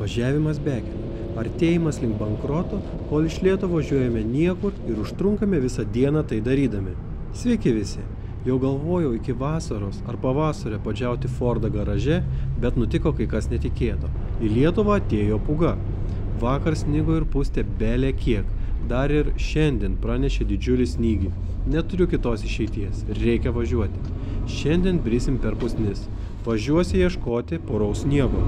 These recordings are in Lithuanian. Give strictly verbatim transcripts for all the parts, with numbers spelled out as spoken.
Važiavimas bekele. Artėjimas link bankroto, kol iš lėto važiuojame niekur ir užtrunkame visą dieną tai darydami. Sveiki visi. Jau galvojau iki vasaros ar pavasario padžiauti Fordą garaže, bet nutiko kai kas netikėto. Į Lietuvą atėjo pūga. Vakar snigo ir pustė belė kiek. Dar ir šiandien pranešė didžiulį snygį. Neturiu kitos išeities. Reikia važiuoti. Šiandien brisim per pusnis. Važiuosi ieškoti poraus sniego.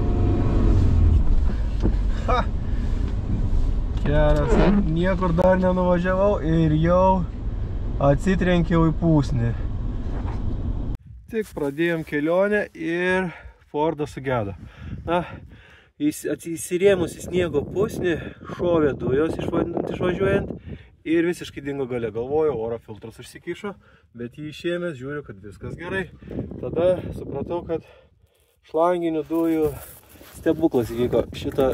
Ha! Geras, niekur dar nenuvažiavau ir jau atsitrenkiau į pusnį. Tik pradėjom kelionę ir Fordas sugedo. Na, įsirėmus į sniego pusnį, šovė dujos išvažiuojant ir visiškai dingo gale. Galvojau, oro filtras užsikišo, bet jį išėmęs žiūriu, kad viskas gerai. Tada supratau, kad šlanginių dujų stebuklas įvyko. Šitą,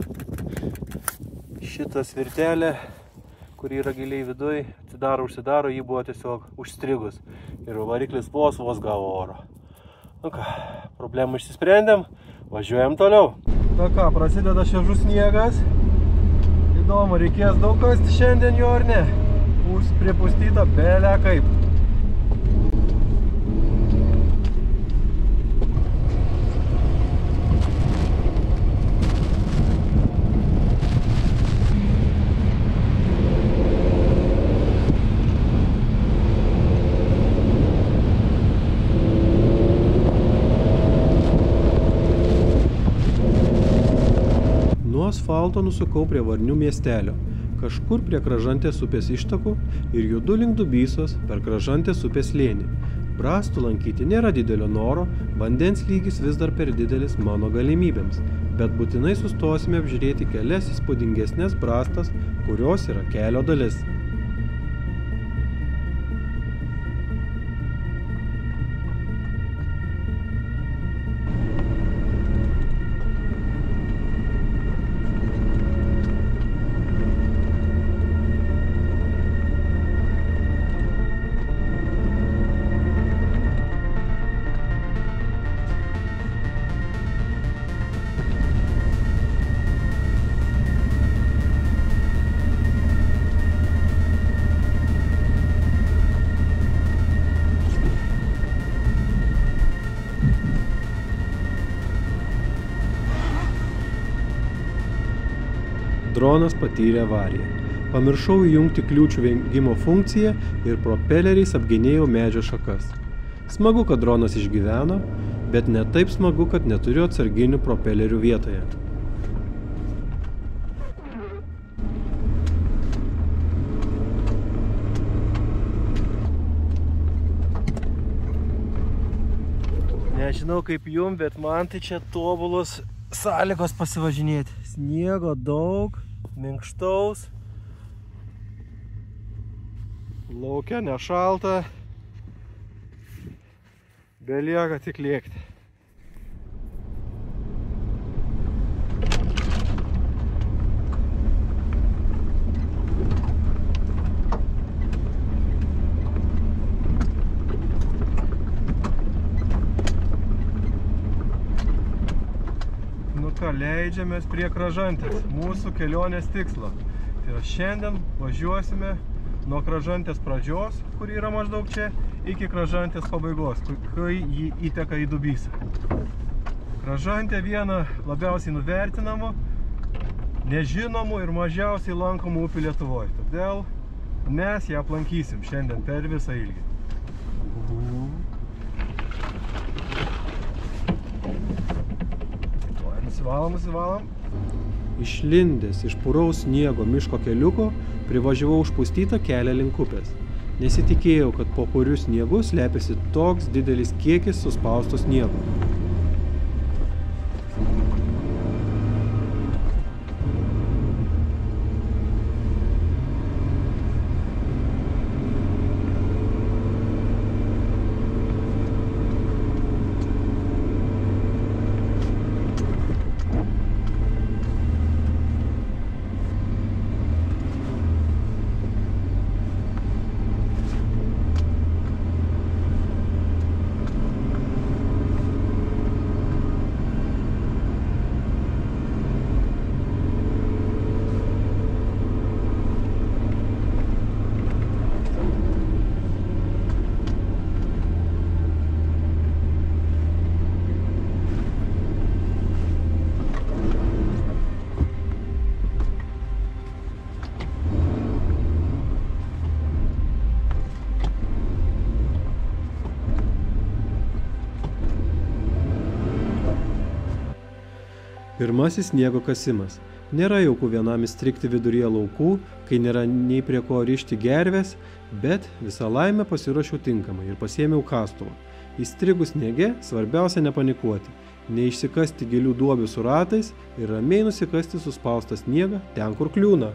šitą svirtelę, kuri yra giliai viduj, atsidaro, užsidaro, jį buvo tiesiog užstrigus. Ir variklis vos vos gavo oro. Nu ką, problemą išsisprendėm, važiuojam toliau. Na ką, prasideda šviežus sniegas. Įdomu, reikės daug kasti šiandien jo ar ne? Bus pripustyta belė kaip. Asfalto nusukau prie Varnių miestelio, kažkur prie Kražantės upės ištakų ir judu link Dubysos per Kražantės upės slėnį. Brastų lankyti nėra didelio noro, vandens lygis vis dar per didelis mano galimybėms, bet būtinai sustosime apžiūrėti kelias įspūdingesnės brastas, kurios yra kelio dalis. Dronas patyrė avariją. Pamiršau įjungti kliūčių vengimo funkciją ir propeleriais apginėjau medžio šakas. Smagu, kad dronas išgyveno, bet ne taip smagu, kad neturiu atsarginių propelerių vietoje. Nežinau kaip jum, bet man tai čia tobulos sąlygos pasivažinėti. Sniego daug, minkštaus, lauke nešalta, belieka tik lėkti. Leidžiamės prie Kražantės, mūsų kelionės tikslo. Tai yra šiandien važiuosime nuo Kražantės pradžios, kur yra maždaug čia, iki Kražantės pabaigos, kai jį įteka į Dubysą. Kražantė viena labiausiai nuvertinamų, nežinomų ir mažiausiai lankomų upių Lietuvoje. Todėl mes ją aplankysim šiandien per visą ilgį. Nusivalom, nusivalom. Išlindęs iš puraus sniego miško keliuko, privažiavau užpustytą kelią link upės. Nesitikėjau, kad po puriu sniegu slepiasi toks didelis kiekis suspausto sniego. Pirmasis sniego kasimas. Nėra jauku vienam įstrigti viduryje laukų, kai nėra nei prie ko rišti gervės, bet visą laimę pasiruošiau tinkamai ir pasiėmiau kastuvą. Įstrigus sniege svarbiausia nepanikuoti, neišsikasti gilių duobių su ratais ir ramiai nusikasti suspaustą sniegą ten, kur kliūna.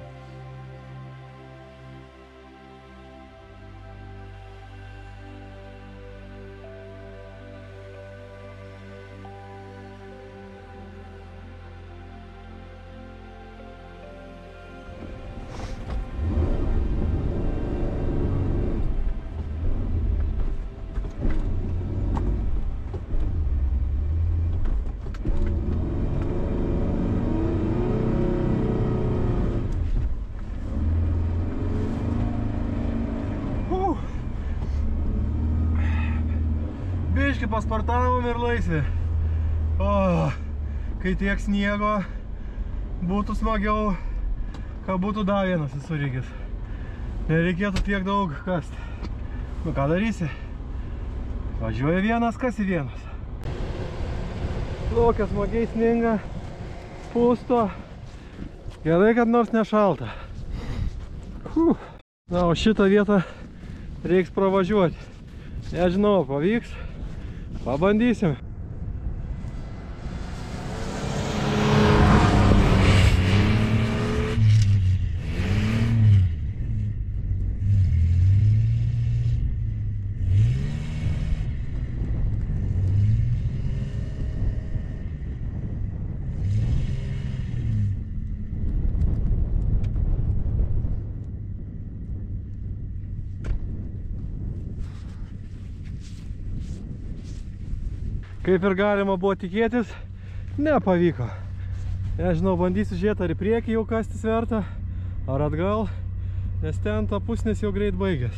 Biškį paspartavom ir laisvė. O, kai tiek sniego, būtų smagiau, kad būtų dar vienas visurygis. Nereikėtų tiek daug kasti. Nu ką darysi? Važiuoja vienas, kasi vienas. Plaukia smagiai sninga, pusto. Gerai, kad nors nešalta. Huh. Na, o šitą vietą reiks pravažiuoti. Nežinau, pavyks. Pabandysim. Kaip ir galima buvo tikėtis, nepavyko. Nežinau, bandysiu žiūrėti, ar į priekį jau kastis verta, ar atgal, nes ten ta pusnis jau greit baigės.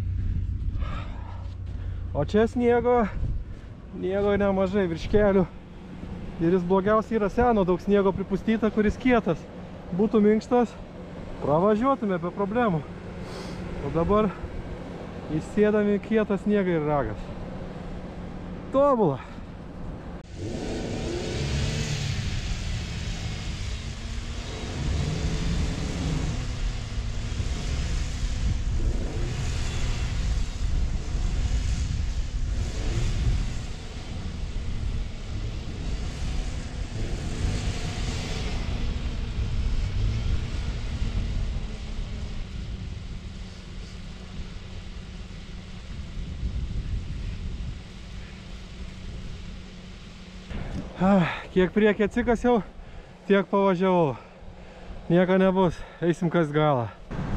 O čia sniego, sniego nemažai virš kelių. Ir jis blogiausiai yra seno, daug sniego pripustyta, kuris kietas. Būtų minkštas, pravažiuotume be problemų. O dabar įsėdami kietą sniegą ir ragas. Tobula! Kiek priekį atsikasiau, tiek pavažiavau. Nieko nebus, eisim kas galą.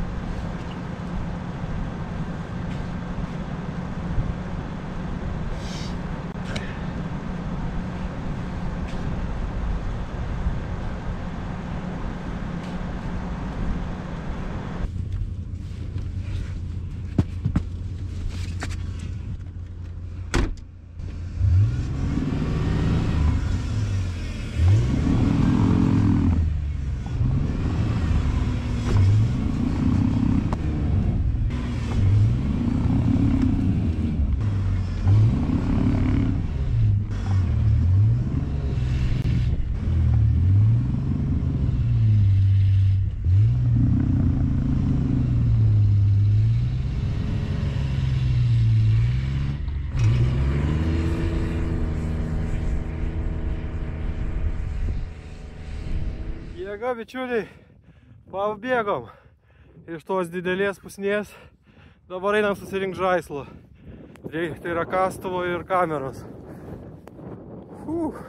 Jėga, bičiuliai, pabėgom iš tos didelės pusnės, dabar einam susirinkti žaislų. Tai yra kastuvo ir kameros. Uf.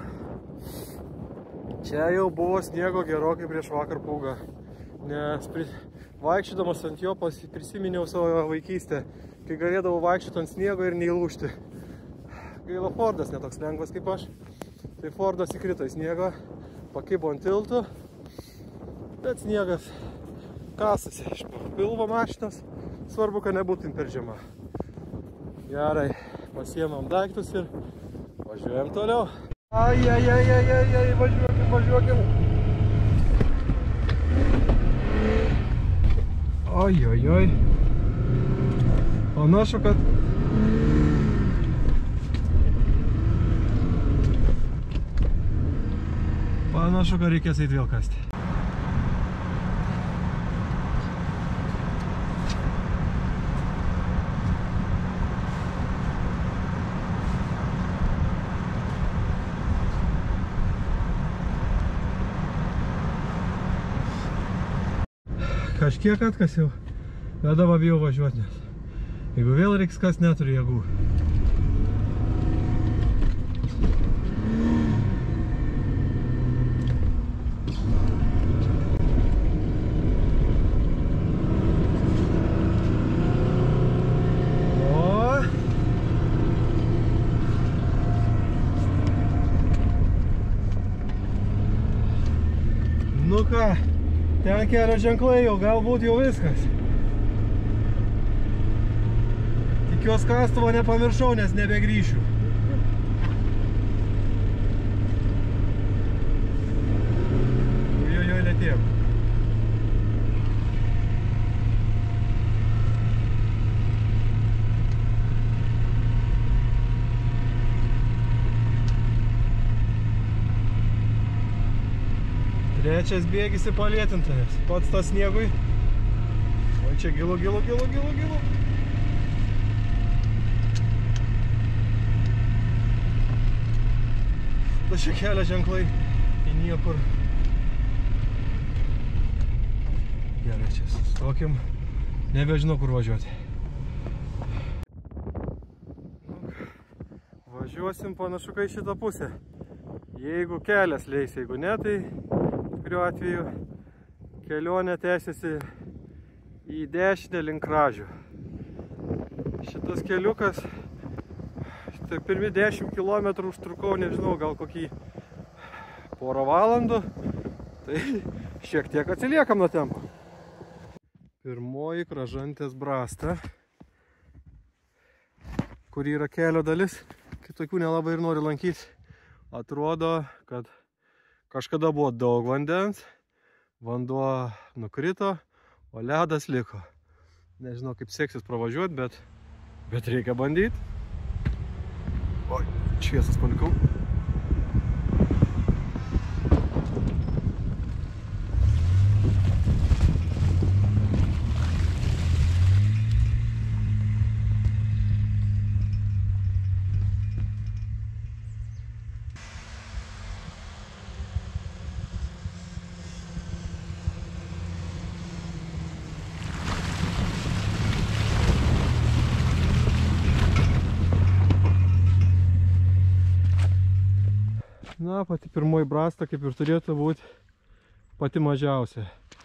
Čia jau buvo sniego gerokai prieš vakar pūgą, nes vaikščiodamas ant jo prisiminiau savo vaikystę, kai galėdavau vaikščioti ant sniego ir neįlūžti. Gaila, Fordas netoks lengvas kaip aš, tai Fordas įkrito į sniegą, pakibo ant tiltų. Bet sniegas kasasi iš pilvo mašinos, svarbu, kad nebūtum per žema. Gerai, pasiemam daiktus ir važiuojam toliau. Ai, ai, ai, ai, ai, ai, važiuokim, važiuokim. Oi, oi, oi. Panašu, kad Panašu, kad reikės eiti vėl kasti. Kažkiek atkasiau, bet dabar bijau važiuoti, nes jeigu vėl reiks kas, neturi jėgų. Nu ką, ten kelio ženklai jau, galbūt jau viskas. Tikiuos kastuvo nepamiršau, nes nebegrįšiu. Ujojoj, lėtėjom. Trečias bėgis įpalėtintas, pats tas sniegui. O čia gilu, gilu, gilu, gilu, gilu. Da šia kelio ženklai į niekur. Gerai, čia sustokim. Nebežinau, kur važiuoti. Važiuosim panašu, kai šitą pusę. Jeigu kelias leis, jeigu ne, tai kuriuo atveju kelionė tęsiasi į dešinę link Kražių. Šitas keliukas, tai pirmi dešimt kilometrų užtrukau, nežinau, gal kokį porą valandų, tai šiek tiek atsiliekam nuo tempo. Pirmoji Kražantės brasta, kur yra kelio dalis, kitokių nelabai ir noriu lankyti. Atrodo, kad kažkada buvo daug vandens, vanduo nukrito, o ledas liko. Nežinau, kaip seksis pravažiuoti, bet, bet reikia bandyti. Oi, šviesas palikau. Na, pati pirmoji brasta, kaip ir turėtų būti, pati mažiausia.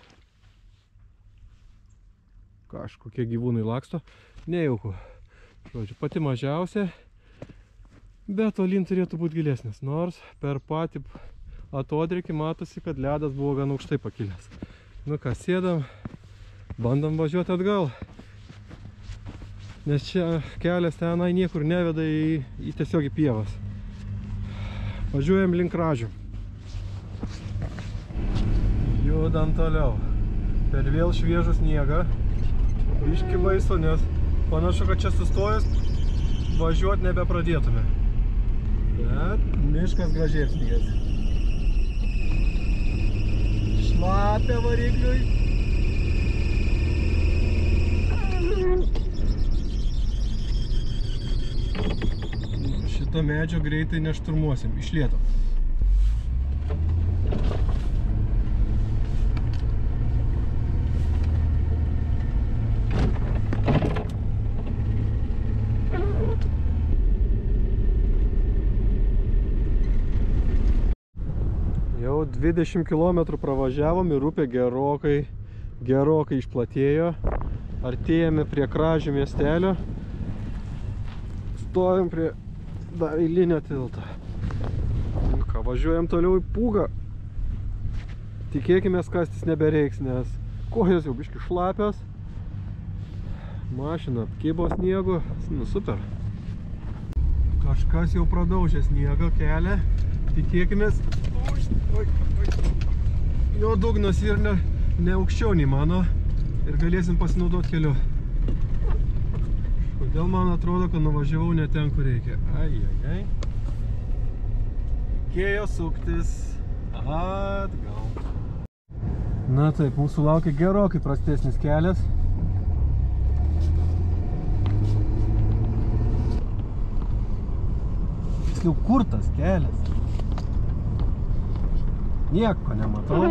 Kažkokie gyvūnai laksto, nejauku. Žodžiu, pati mažiausia, bet tolyn turėtų būti gilesnis. Nors per patį atodrėkį matosi, kad ledas buvo gan aukštai pakilęs. Nu ką, sėdam, bandom važiuoti atgal. Nes čia kelias tenai niekur neveda į, į tiesiog į pievas. Važiuojam link Kražių. Judam toliau. Per vėl šviežų sniegą. Biški baisu, nes panašu, kad čia sustojus važiuoti nebepradėtume. Bet miškas gražiai apsnigęs. Šlapia varikliui. Šito medžio greitai nešturmuosim, iš lėto. Jau dvidešimt kilometrų pravažiavom ir upė gerokai, gerokai išplatėjo. Artėjame prie Kražių miestelio. Stovim prie dar eilinio tilto. Ką, važiuojam toliau į Pūgą. Tikėkime, kastis nebereiks, nes kojos jau biški šlapios. Mašina apkibo sniegu. Nu, super. Kažkas jau pradaužė sniego kelią. Tikėkime, jo dugnas ir ne, ne aukščiau nei mano ir galėsim pasinaudoti keliu. Kodėl man atrodo, kad nuvažiavau ne ten, kur reikia. Ai, ai, ai. Reikėjo suktis atgal. Na taip, mūsų laukia gerokai prastesnis kelias. Tiksliau, kur tas kelias? Nieko nematau.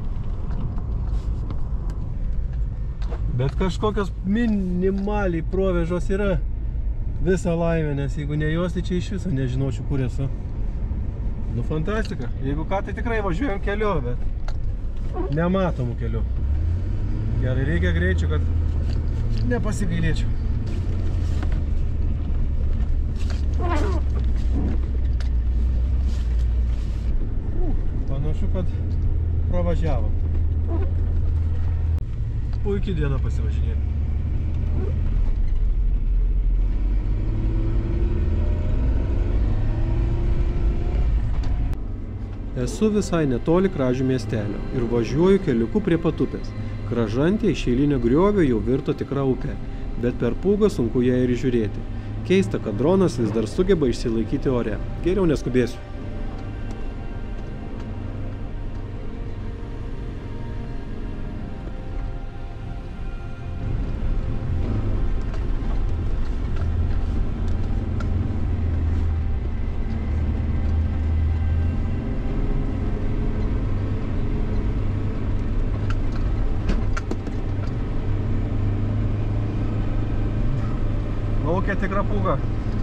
Bet kažkokios minimaliai provėžos yra visą laimę, nes jeigu ne jos, tai čia iš viso nežinočiau, kur esu. Nu, fantastika. Jeigu ką, tai tikrai važiuojam keliu, bet nematomų keliu. Gerai, reikia greičio, kad nepasigailėčiau. Panašu, kad pravažiavom. Puikiai diena pasivažinėti. Esu visai netoli Kražių miestelio ir važiuoju keliuku prie Patupės. Kražantė iš eilinio griovio jau virto tikra upė, bet per pūgą sunku ją ir žiūrėti. Keista, kad dronas vis dar sugeba išsilaikyti ore. Geriau neskubėsiu. Laukia tikra pūga.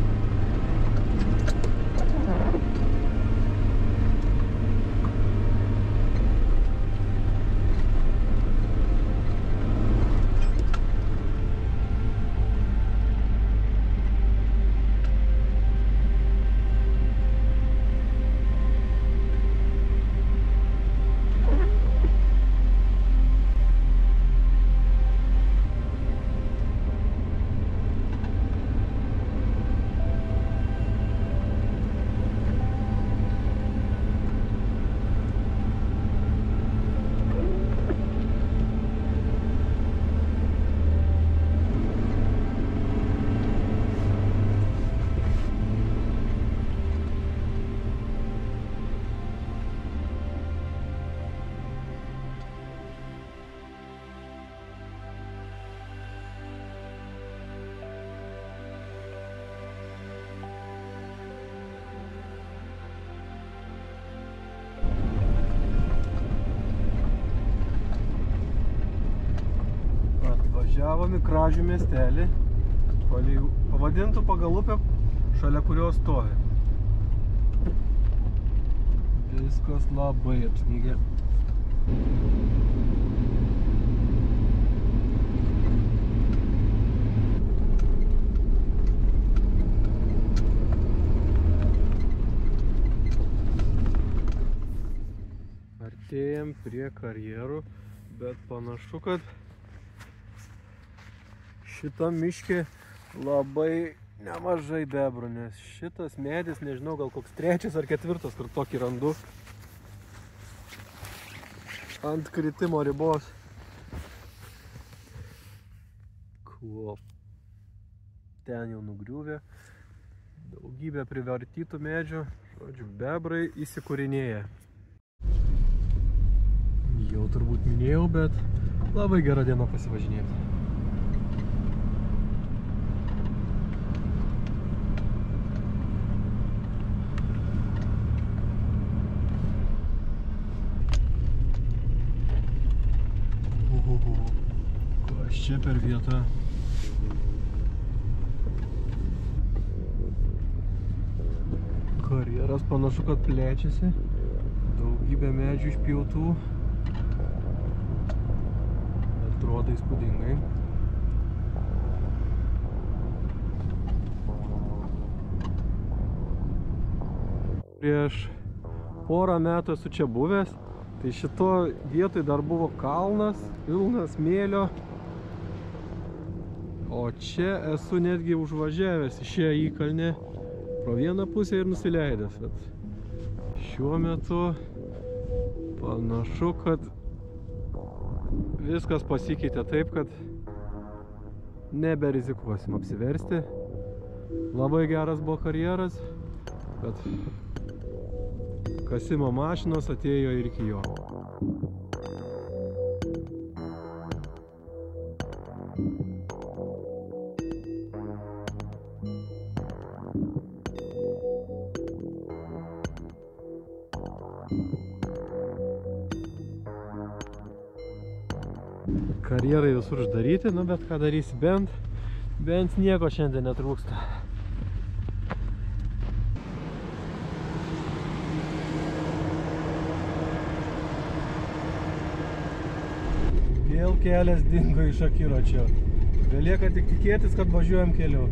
Važiavom į Kražių miestelį, pavadintų pagal upę, šalia kurios stovi. Viskas labai apsnigę. Artėjam prie karjerų, bet panašu, kad šitam miške labai nemažai bebrų, nes šitas medis, nežinau, gal koks trečias ar ketvirtas, kur tokį randu. Ant kritimo ribos. Kuo ten jau nugriuvė. Daugybė privartytų medžių. Žodžiu, bebrai įsikūrinėja. Jau turbūt minėjau, bet labai gera diena pasivažinėti. Kas čia per vietą? Karjeras panašu, kad plečiasi. Daugybė medžių išpjautų. Atrodo įspūdingai. Prieš porą metų esu čia buvęs. Tai šito vietoj dar buvo kalnas, pilnas smėlio. O čia esu netgi užvažiavęs į šią įkalnę pro vieną pusę ir nusileidęs. Bet šiuo metu panašu, kad viskas pasikeitė taip, kad neberizikuosim apsiversti. Labai geras buvo karjeras, bet kasimo mašinos atėjo ir iki jo. Karjerai visur uždaryti, nu bet ką darysi, bent, bent nieko šiandien netrūksta. Vėl kelias dingo iš akiračio. Belieka tik tikėtis, kad važiuojam keliu.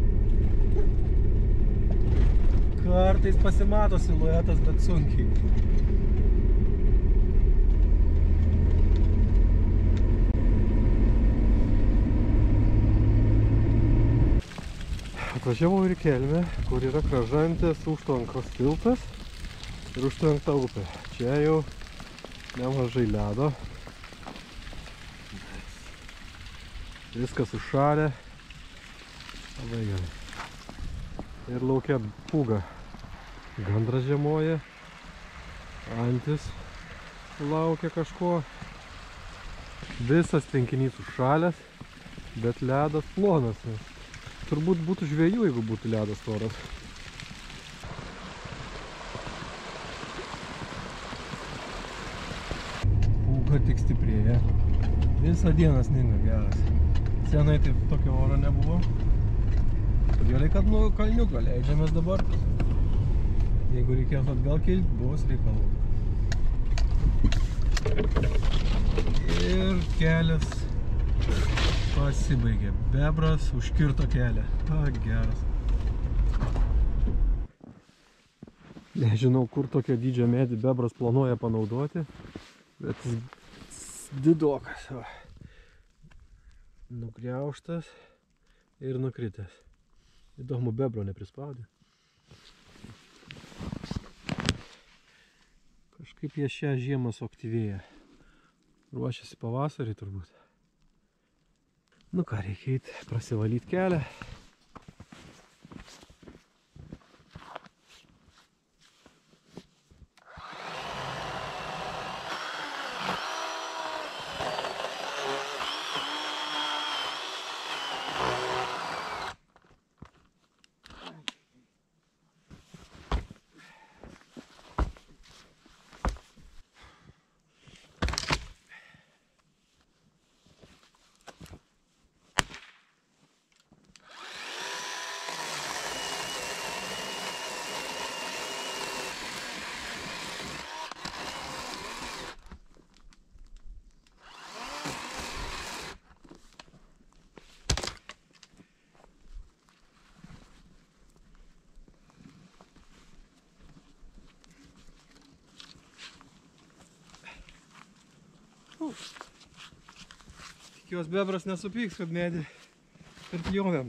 Kartais pasimato siluetas, bet sunkiai. Atvažiavau ir Kelmę, kur yra Kražantės užtvankos tiltas ir užtvankta upė. Čia jau nemažai ledo. Viskas užšalę. Labai gerai. Ir laukia pūga. Gandras žiemoja. Antis laukia kažko. Visas tvenkinys užšalęs, bet ledas plonas. Turbūt būtų žvejų, jeigu būtų ledas storas. Pūga tik stiprėja. Visą dieną sninga geras. Senai taip tokio oro nebuvo. Gerai, kad nuo kalniuko leidžiamės dabar. Jeigu reikės atgal kilt, bus reikalų. Ir kelias pasibaigė. Bebras užkirto kelią. A, geras. Nežinau, kur tokio dydžio medį bebras planuoja panaudoti, bet jis didokas. Va. Nugriauštas ir nukritęs. Įdomu, bebro neprispaudė. Kažkaip jie šią žiemą suaktyvėja. Ruošiasi pavasarį turbūt. Nu ką, reikia eit prasivalyti kelią. Tikiuos bebras nesupyks, kad medį perpjovėm.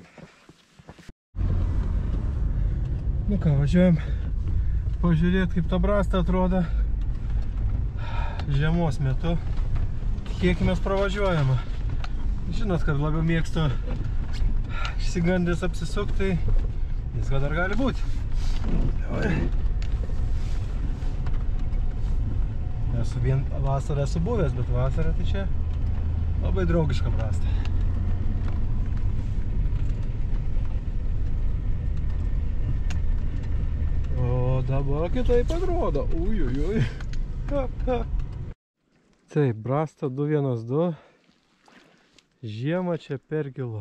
Nu ką, važiuojam pažiūrėti, kaip ta brasta atrodo žiemos metu. Tikėkimės pravažiuojama. Žinot, kad labiau mėgstu išsigandęs apsisukti, tai visko dar gali būti. Esu vien vasarą esu buvęs, bet vasarą tai čia labai draugiška brasta. O dabar kitaip atrodo. Ui, ui, ui. Taip, brasta du vienas du. Žiemą čia per gilu.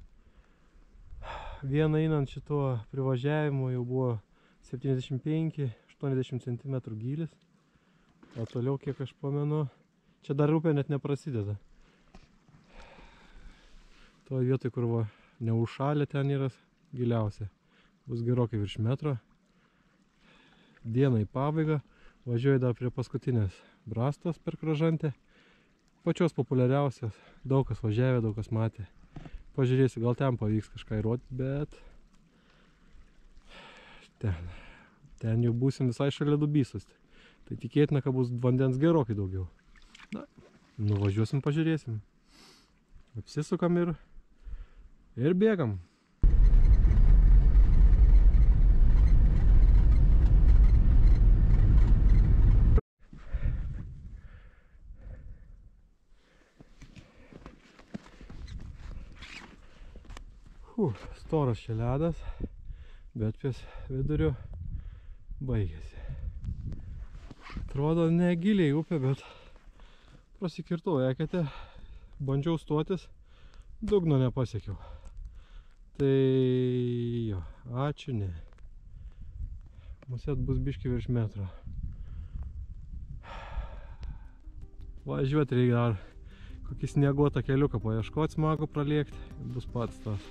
Vieną einant šituo privažiavimu jau buvo septyniasdešimt penki aštuoniasdešimt centimetrų gylis. O toliau, kiek aš pamenu, čia dar upė net neprasideda. Toje vietoje, kur va, neužšalė, ten yra giliausia. Bus gerokai virš metro. Diena į pabaigą. Važiuoju dar prie paskutinės brastos per Kražantę. Pačios populiariausios. Daug kas važiavė, daug kas matė. Pažiūrėsiu, gal ten pavyks kažką įrodyti, bet ten, ten jau būsim visai šalia Dubysos. Tai tikėtina, kad bus vandens gerokai daugiau. Na, nuvažiuosim, pažiūrėsim. Apsisukam ir, ir bėgam. Uf, storas čia ledas, bet ties viduriu baigėsi. Atrodo negiliai upė, bet prasikirtau eketę, bandžiau stotis, dugno nepasiekiau. Tai jo, ačiū ne. Musėt bus biški virš metro. Važiuoti reikia dar kokį snieguotą keliuką paieškoti, smagu pralėkti, bus pats tas.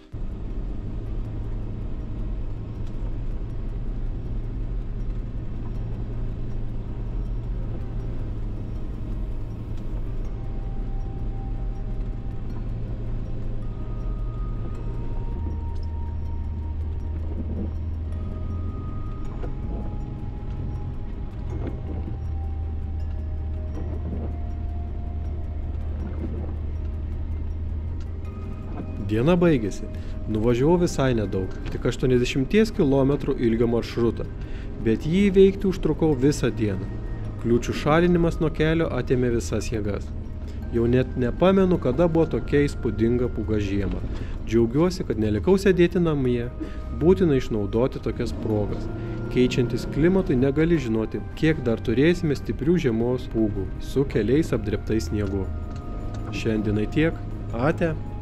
Diena baigėsi. Nuvažiavau visai nedaug, tik aštuoniasdešimt kilometrų ilgio maršrutą, bet jį įveikti užtrukau visą dieną. Kliūčių šalinimas nuo kelio atėmė visas jėgas. Jau net nepamenu, kada buvo tokia įspūdinga pūga žiema. Džiaugiuosi, kad nelikau sėdėti namie, būtina išnaudoti tokias progas. Keičiantis klimatui negali žinoti, kiek dar turėsime stiprių žiemos pūgų su keliais apdrėbtais sniegu. Šiandienai tiek. Ate.